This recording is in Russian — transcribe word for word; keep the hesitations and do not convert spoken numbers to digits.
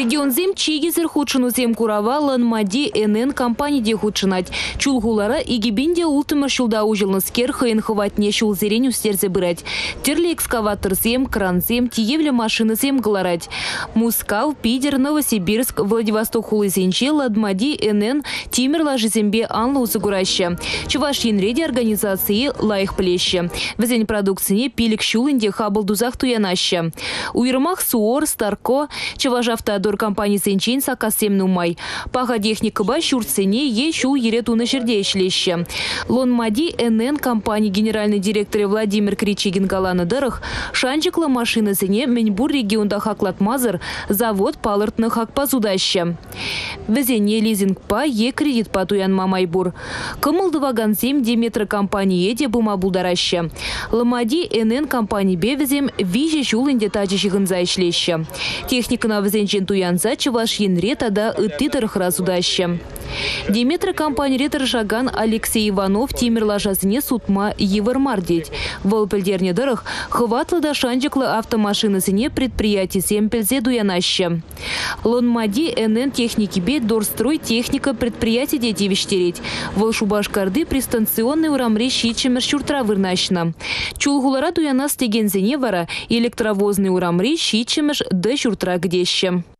Регионзем чигезер худшынузем курава Ланмади эн эн компания де худшынать. Чулгулара и гибинде ултымыр шулда ужылныскер хыйын хватне шулзерень устерзе бырать. Терли экскаваторзем, кранзем, тиевле машинызем галарать. Мускал, Питер, Новосибирск, Владивосток хулызенче Ладмади эн эн тимер лажизембе анла усыгураща. Чуваш янреди организации лайх плеще. Везень продукции пилик шулынде хабыл дузах туянаща. Уйрмах Суор, Старко, Чуваш автодор компании Сенчин сакасем нумай. Паха техника ба шурцене е шул ерету на чердешлеще. Лонмади эн эн компании генеральный директор Владимир Кричигин галаны дырых, шанчикла машина зене Меньбур регионда хаклатмазыр, завод палыртны хакпазудаща. Везене лизинг па е кредит па туян мамайбур. Кымылды ваганзем Диметра компании еде бума булдараща. Ломади эн эн компании бевезем виже шул инде тачищигын зайшлеще. Техника на везенчен туянза чуваш янре тада ыттытырых разудаща. Диметра компания ретер шаган Алексей Иванов тимер лажазне сутма евармардеть. Волпельдерне дырых хватлы да шанчиклы автомашины зене предприятий семпельзе дуянаща. Лонмади эн эн техники бе дорстрой техника предприятий дети вещтереть. Волшубашкарды пристанционный урамре щичемер шуртра вырнащна. Чулгулара дуяна стеген зене вара электровозный урамре щичемеш да шуртра гдеще.